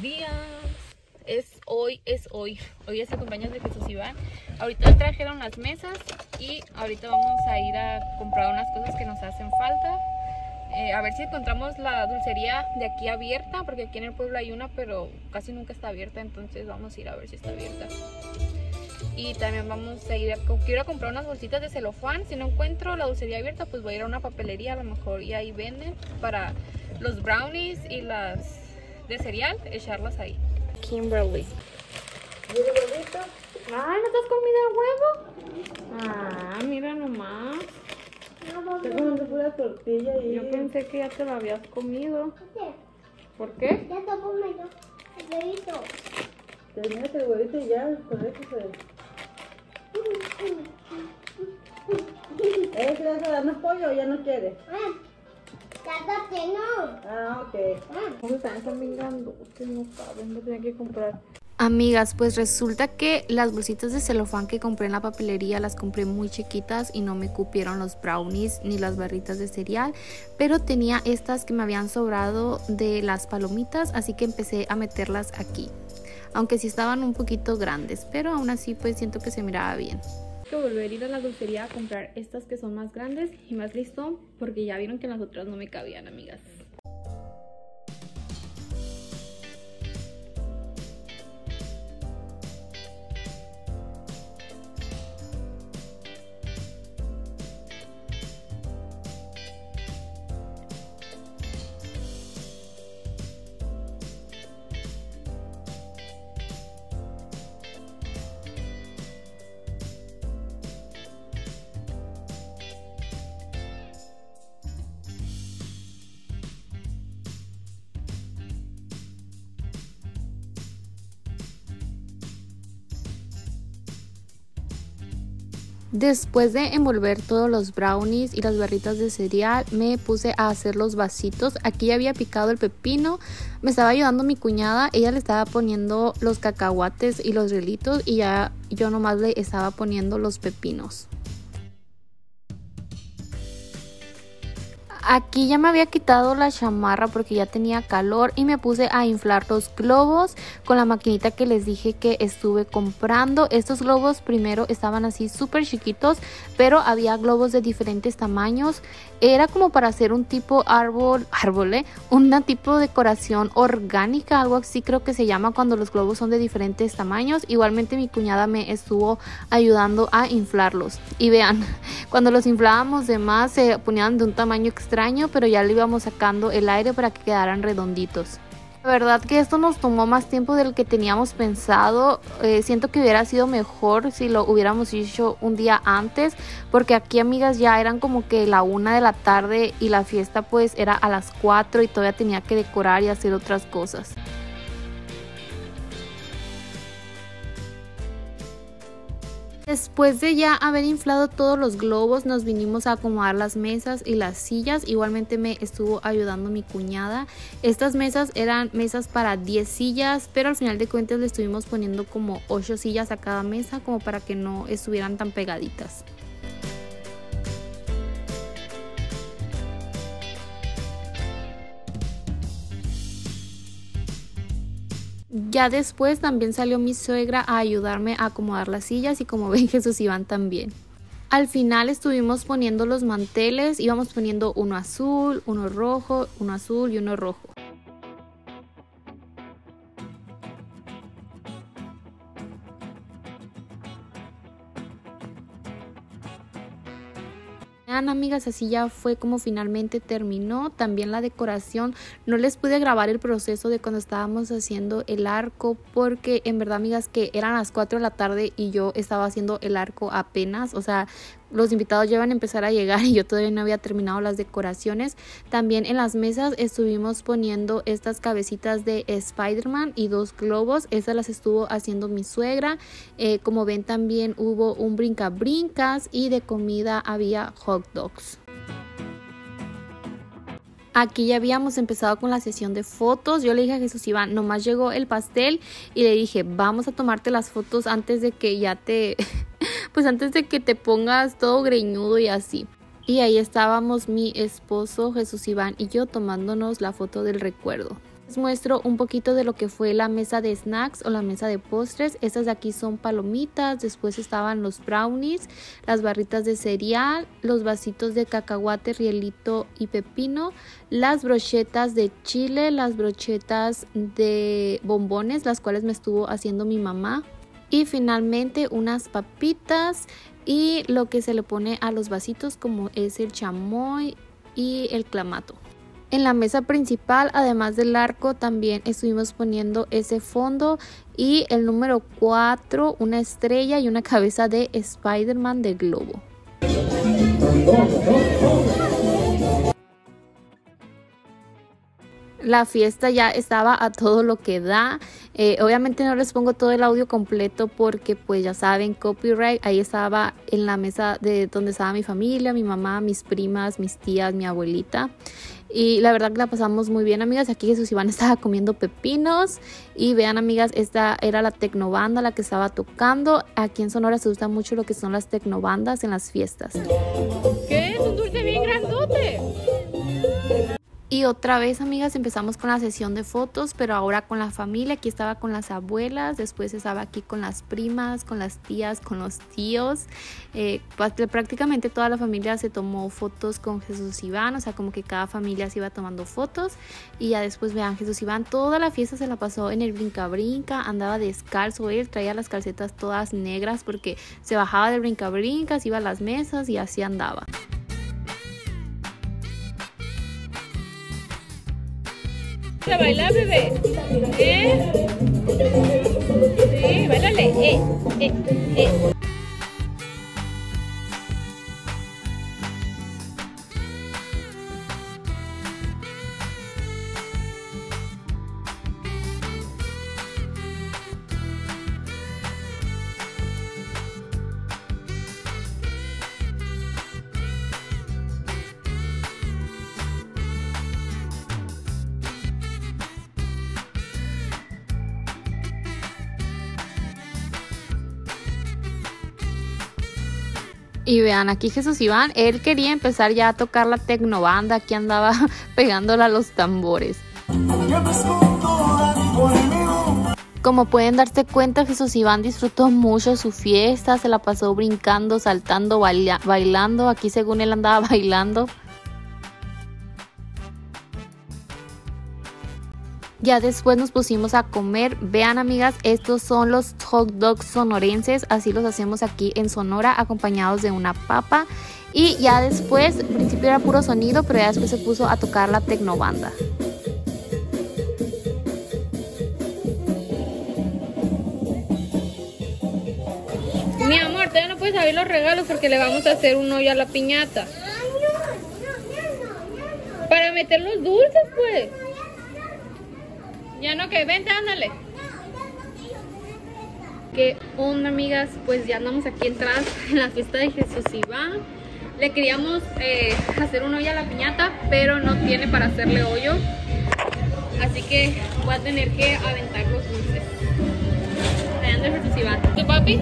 días. Hoy es el cumpleaños de Jesús Iván. Ahorita trajeron las mesas y ahorita vamos a ir a comprar unas cosas que nos hacen falta. A ver si encontramos la dulcería de aquí abierta, porque aquí en el pueblo hay una, pero casi nunca está abierta, entonces vamos a ir a ver si está abierta. Y también vamos a ir quiero comprar unas bolsitas de celofán. Si no encuentro la dulcería abierta, pues voy a ir a una papelería, a lo mejor, y ahí venden para los brownies y las de cereal, echarlas ahí. Kimberly. ¿Y el huevito? Ay, ¿no te has comido el huevo? Ah, mira nomás. Estoy comiendo pura tortilla y... Yo pensé que ya te lo habías comido. ¿Por qué? Ya te pongo yo el huevito. Terminaste el huevito y ya, con eso se... ¿Le vas a darnos pollo o ya no quiere? Ya te tengo. Ah, ok. Están bien grandotes, no saben, lo tenía que comprar. Amigas, pues resulta que las bolsitas de celofán que compré en la papelería las compré muy chiquitas y no me cupieron los brownies ni las barritas de cereal, pero tenía estas que me habían sobrado de las palomitas, así que empecé a meterlas aquí, aunque sí estaban un poquito grandes, pero aún así pues siento que se miraba bien. Tengo que volver a ir a la dulcería a comprar estas que son más grandes y más listo, porque ya vieron que las otras no me cabían, amigas. Después de envolver todos los brownies y las barritas de cereal, me puse a hacer los vasitos. Aquí ya había picado el pepino, me estaba ayudando mi cuñada, ella le estaba poniendo los cacahuates y los relitos y ya yo nomás le estaba poniendo los pepinos. Aquí ya me había quitado la chamarra porque ya tenía calor y me puse a inflar los globos con la maquinita que les dije que estuve comprando. Estos globos primero estaban así súper chiquitos, pero había globos de diferentes tamaños. Era como para hacer un tipo una tipo decoración orgánica, algo así creo que se llama cuando los globos son de diferentes tamaños. Igualmente mi cuñada me estuvo ayudando a inflarlos. Y vean, cuando los inflábamos de más se ponían de un tamaño extraño, pero ya le íbamos sacando el aire para que quedaran redonditos. La verdad que esto nos tomó más tiempo del que teníamos pensado. Siento que hubiera sido mejor si lo hubiéramos hecho un día antes, porque aquí, amigas, ya eran como que la 1 de la tarde y la fiesta pues era a las 4 y todavía tenía que decorar y hacer otras cosas. Después de ya haber inflado todos los globos, nos vinimos a acomodar las mesas y las sillas. Igualmente me estuvo ayudando mi cuñada. Estas mesas eran mesas para 10 sillas, pero al final de cuentas le estuvimos poniendo como 8 sillas a cada mesa, como para que no estuvieran tan pegaditas. Ya después también salió mi suegra a ayudarme a acomodar las sillas y como ven Jesús Iván también. Al final estuvimos poniendo los manteles, íbamos poniendo uno azul, uno rojo, uno azul y uno rojo. Amigas, así ya fue como finalmente terminó. También la decoración, no les pude grabar el proceso de cuando estábamos haciendo el arco, porque en verdad, amigas, que eran las 4 de la tarde y yo estaba haciendo el arco apenas, o sea, los invitados ya iban a empezar a llegar y yo todavía no había terminado las decoraciones. También en las mesas estuvimos poniendo estas cabecitas de Spider-Man y 2 globos. Esas las estuvo haciendo mi suegra. Como ven, también hubo un brinca-brincas y de comida había hot dogs. Aquí ya habíamos empezado con la sesión de fotos. Yo le dije a Jesús Iván, nomás llegó el pastel y le dije, vamos a tomarte las fotos antes de que ya te... pues antes de que te pongas todo greñudo y así. Y ahí estábamos mi esposo Jesús Iván y yo tomándonos la foto del recuerdo. Les muestro un poquito de lo que fue la mesa de snacks o la mesa de postres. Estas de aquí son palomitas, después estaban los brownies, las barritas de cereal, los vasitos de cacahuate, rielito y pepino, las brochetas de chile, las brochetas de bombones, las cuales me estuvo haciendo mi mamá, y finalmente unas papitas y lo que se le pone a los vasitos, como es el chamoy y el clamato. En la mesa principal, además del arco, también estuvimos poniendo ese fondo y el número 4, una estrella y una cabeza de Spider-Man de globo. La fiesta ya estaba a todo lo que da. Obviamente no les pongo todo el audio completo porque pues ya saben, copyright. Ahí estaba en la mesa de donde estaba mi familia, mi mamá, mis primas, mis tías, mi abuelita. Y la verdad que la pasamos muy bien, amigas. Aquí Jesús Iván estaba comiendo pepinos. Y vean, amigas, esta era la tecnobanda la que estaba tocando. Aquí en Sonora se usa mucho lo que son las tecnobandas en las fiestas. ¿Qué? Es un dulce bien grandote. Y otra vez, amigas, empezamos con la sesión de fotos, pero ahora con la familia. Aquí estaba con las abuelas, después estaba aquí con las primas, con las tías, con los tíos. Prácticamente toda la familia se tomó fotos con Jesús Iván, o sea, como que cada familia se iba tomando fotos. Y ya después, vean, Jesús Iván toda la fiesta se la pasó en el brinca-brinca, andaba descalzo él, traía las calcetas todas negras porque se bajaba del brinca-brinca, se iba a las mesas y así andaba. ¿A bailar, bebé? Sí, bailale. Y vean, aquí Jesús Iván, él quería empezar ya a tocar la tecnobanda, aquí andaba pegándola a los tambores. Como pueden darse cuenta, Jesús Iván disfrutó mucho su fiesta, se la pasó brincando, saltando, bailando, aquí según él andaba bailando. Ya después nos pusimos a comer. Vean, amigas, estos son los hot dogs sonorenses. Así los hacemos aquí en Sonora, acompañados de una papa. Y ya después, al principio era puro sonido, pero ya después se puso a tocar la tecnobanda. Mi amor, todavía no puedes abrir los regalos porque le vamos a hacer un hoyo a la piñata. Para meter los dulces, pues. Ya no, que vente, ándale. ¿Qué onda, amigas? Pues ya andamos aquí entradas en la fiesta de Jesús Iván. Le queríamos hacer un hoyo a la piñata, pero no tiene para hacerle hoyo. Así que voy a tener que aventar los dulces. Allá anda Jesús Iván. ¿Tu papi?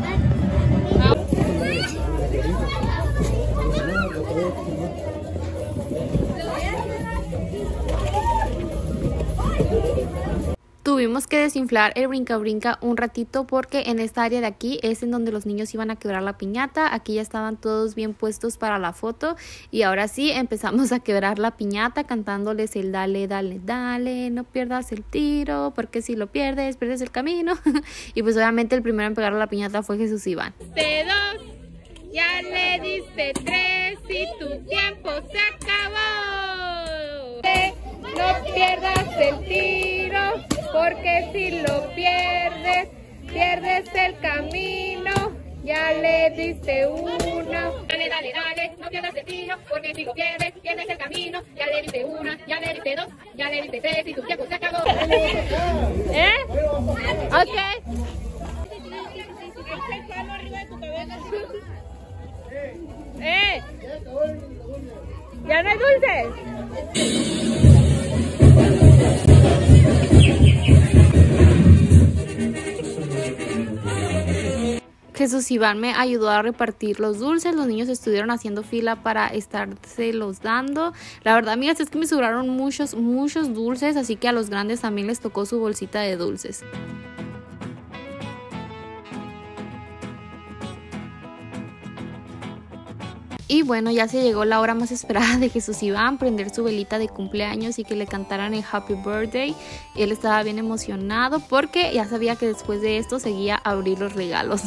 Tuvimos que desinflar el brinca-brinca un ratito porque en esta área de aquí es en donde los niños iban a quebrar la piñata. Aquí ya estaban todos bien puestos para la foto y ahora sí empezamos a quebrar la piñata cantándoles el dale, dale, dale, no pierdas el tiro porque si lo pierdes, pierdes el camino. Y pues obviamente el primero en pegar la piñata fue Jesús Iván. Diste 2, ya le diste 3 y tu tiempo se acabó. No pierdas el tiro, porque si lo pierdes, pierdes el camino. Ya le diste 1. Dale, dale, dale, no pierdas el tiro, porque si lo pierdes, pierdes el camino. Ya le diste 1, ya le diste 2, ya le diste 3 y tu tiempo se acabó. Ok. ¿Ya no hay dulces? Jesús Iván me ayudó a repartir los dulces. Los niños estuvieron haciendo fila para estárselos dando. La verdad, amigas, es que me sobraron muchos dulces, así que a los grandes también les tocó su bolsita de dulces. Y bueno, ya se llegó la hora más esperada de Jesús Iván, prender su velita de cumpleaños y que le cantaran el Happy Birthday. Él estaba bien emocionado porque ya sabía que después de esto seguía a abrir los regalos.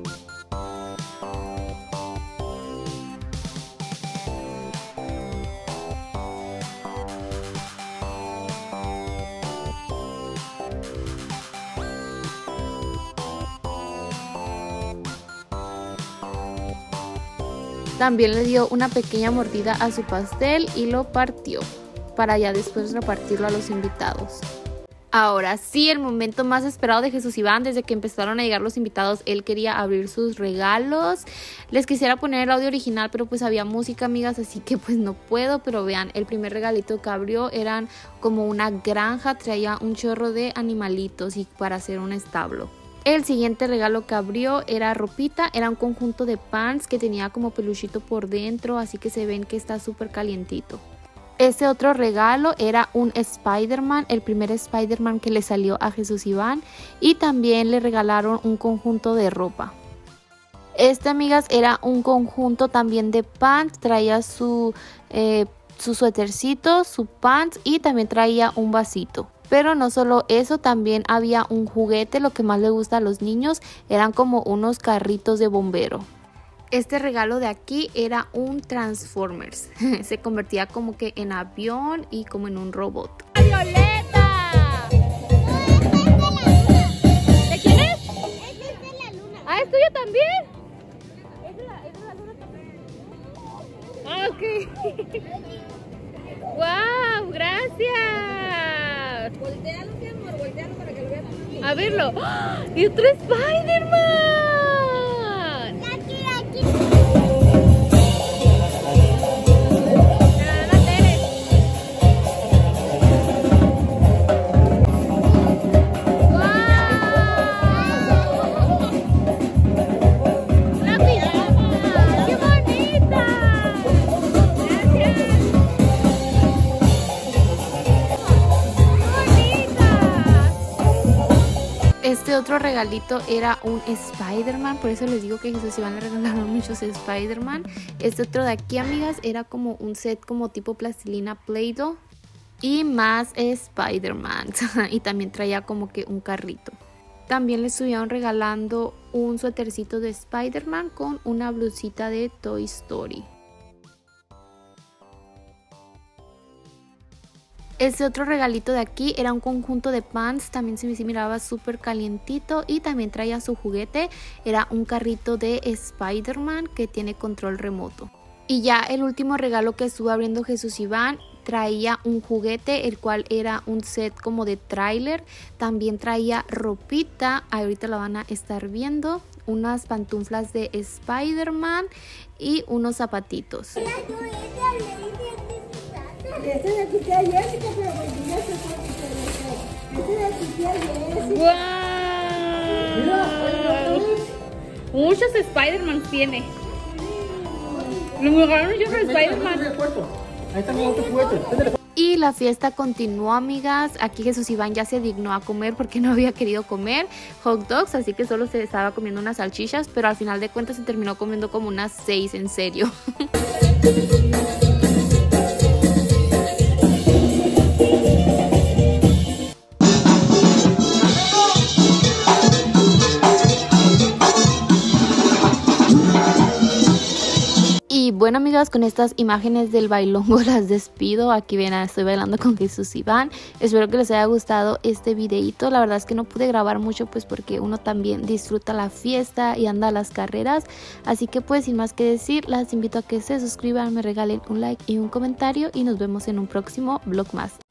También le dio una pequeña mordida a su pastel y lo partió para ya después repartirlo a los invitados. Ahora sí, el momento más esperado de Jesús Iván. Desde que empezaron a llegar los invitados, él quería abrir sus regalos. Les quisiera poner el audio original, pero pues había música, amigas, así que pues no puedo. Pero vean, el primer regalito que abrió eran como una granja, traía un chorro de animalitos y para hacer un establo. El siguiente regalo que abrió era ropita, era un conjunto de pants que tenía como peluchito por dentro, así que se ven que está súper calientito. Este otro regalo era un Spider-Man, el primer Spider-Man que le salió a Jesús Iván, y también le regalaron un conjunto de ropa. Este, amigas, era un conjunto también de pants, traía su suétercito, su pants y también traía un vasito. Pero no solo eso, también había un juguete, lo que más le gusta a los niños, eran como unos carritos de bombero. Este regalo de aquí era un Transformers, se convertía como que en avión y como en un robot. ¡Violeta! ¿De quién es? Esa es de la luna. Ah, ¿es tuya también? Es de la luna también. Ah, ok. ¡Wow! ¡Gracias! Voltealo, mi amor, voltealo para que lo veas. A verlo. ¡Ah! ¡Y otro Spider-Man! Aquí. Este otro regalito era un Spider-Man, por eso les digo que a Jesús Iván le regalaron muchos Spider-Man. Este otro de aquí, amigas, era como un set como tipo plastilina Play-Doh y más Spider-Man. Y también traía como que un carrito. También le estuvieron regalando un suétercito de Spider-Man con una blusita de Toy Story. Este otro regalito de aquí era un conjunto de pants, también se miraba súper calientito y también traía su juguete, era un carrito de Spider-Man que tiene control remoto. Y ya el último regalo que estuvo abriendo Jesús Iván traía un juguete, el cual era un set como de tráiler, también traía ropita, ahorita la van a estar viendo, unas pantuflas de Spider-Man y unos zapatitos. Este es el que tía Jessica, pero volví a hacer Este es el que tía Jessica. ¡Wow! Muchos Spider-Man tiene. Lo mejoraron yo con Spider-Man. Ahí está mi otro juguete. Y la fiesta continuó, amigas. Aquí Jesús Iván ya se dignó a comer porque no había querido comer hot dogs, así que solo se estaba comiendo unas salchichas, pero al final de cuentas se terminó comiendo como unas 6, en serio. Y bueno, amigas, con estas imágenes del bailongo las despido. Aquí ven, estoy bailando con Jesús Iván. Espero que les haya gustado este videito. La verdad es que no pude grabar mucho pues porque uno también disfruta la fiesta y anda a las carreras. Así que pues sin más que decir, las invito a que se suscriban, me regalen un like y un comentario y nos vemos en un próximo vlog más.